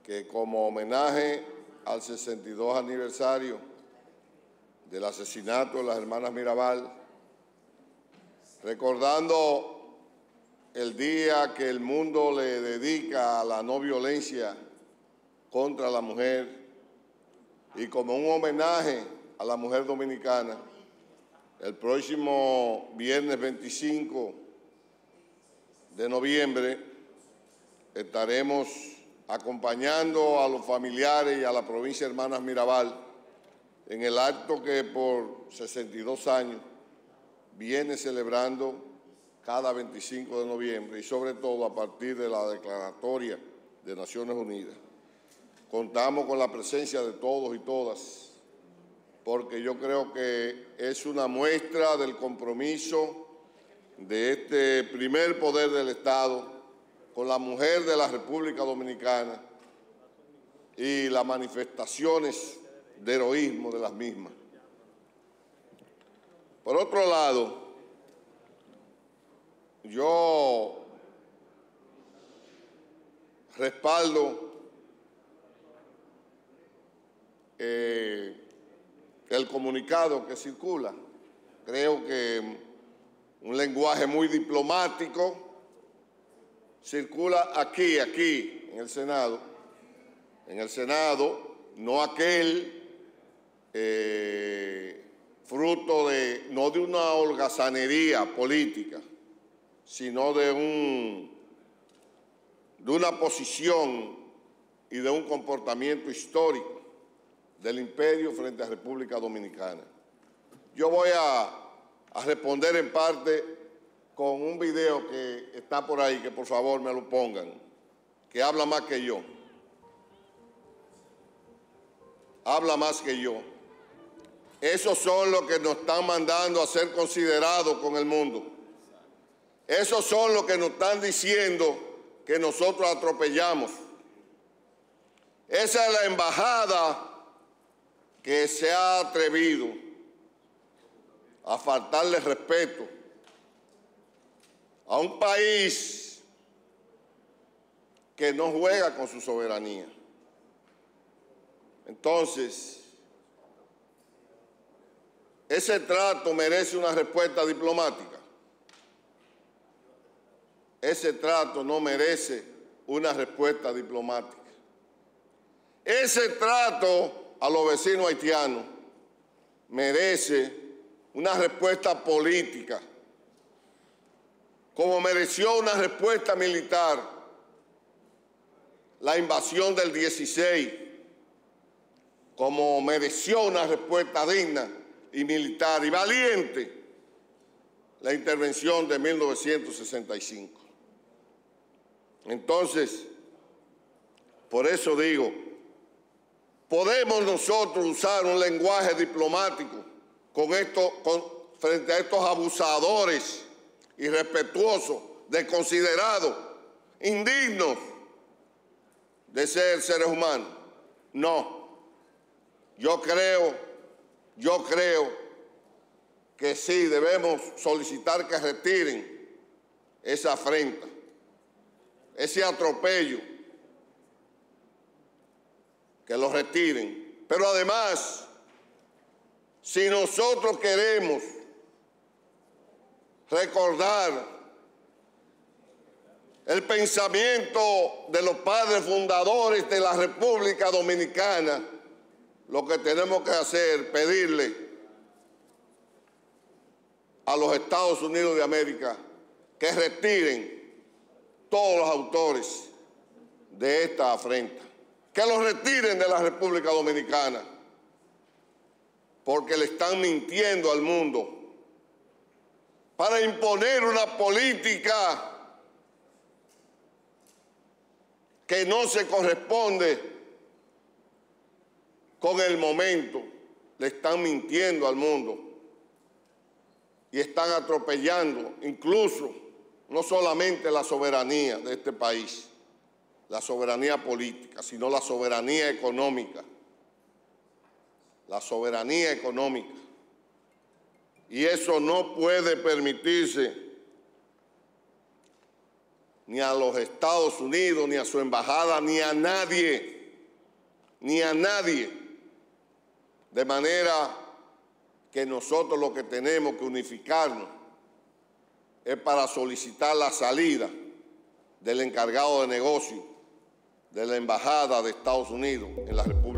que como homenaje al 62 aniversario del asesinato de las hermanas Mirabal, recordando el día que el mundo le dedica a la no violencia contra la mujer y como un homenaje a la mujer dominicana, el próximo viernes 25 de noviembre estaremos acompañando a los familiares y a la provincia de Hermanas Mirabal en el acto que por 62 años viene celebrando cada 25 de noviembre y sobre todo a partir de la declaratoria de Naciones Unidas. Contamos con la presencia de todos y todas, porque yo creo que es una muestra del compromiso de este primer poder del Estado con la mujer de la República Dominicana y las manifestaciones de heroísmo de las mismas. Por otro lado, yo respaldo el comunicado que circula. Creo que un lenguaje muy diplomático circula aquí, en el Senado. En el Senado, no aquel fruto no de una holgazanería política, sino de una posición y de un comportamiento histórico del imperio frente a República Dominicana. Yo voy a responder en parte con un video que está por ahí, que por favor me lo pongan, que habla más que yo. Habla más que yo. Esos son los que nos están mandando a ser considerados con el mundo. Esos son los que nos están diciendo que nosotros atropellamos. Esa es la embajada que se ha atrevido a faltarle respeto a un país que no juega con su soberanía. Entonces, ese trato merece una respuesta diplomática. Ese trato no merece una respuesta diplomática. Ese trato a los vecinos haitianos merece una respuesta política, como mereció una respuesta militar la invasión del 16, como mereció una respuesta digna y militar y valiente la intervención de 1965. Entonces, por eso digo, podemos nosotros usar un lenguaje diplomático frente a estos abusadores irrespetuosos, desconsiderados, indignos de ser seres humanos. No. Yo creo que sí debemos solicitar que retiren esa afrenta, ese atropello, que lo retiren. Pero además, si nosotros queremos recordar el pensamiento de los padres fundadores de la República Dominicana, lo que tenemos que hacer es pedirle a los Estados Unidos de América que retiren todos los autores de esta afrenta, que los retiren de la República Dominicana, porque le están mintiendo al mundo para imponer una política que no se corresponde con el momento. Le están mintiendo al mundo y están atropellando incluso no solamente la soberanía de este país, la soberanía política, sino la soberanía económica. La soberanía económica. Y eso no puede permitirse ni a los Estados Unidos, ni a su embajada, ni a nadie. ni a nadie, de manera que nosotros lo que tenemos que unificarnos es para solicitar la salida del encargado de negocio de la Embajada de Estados Unidos en la República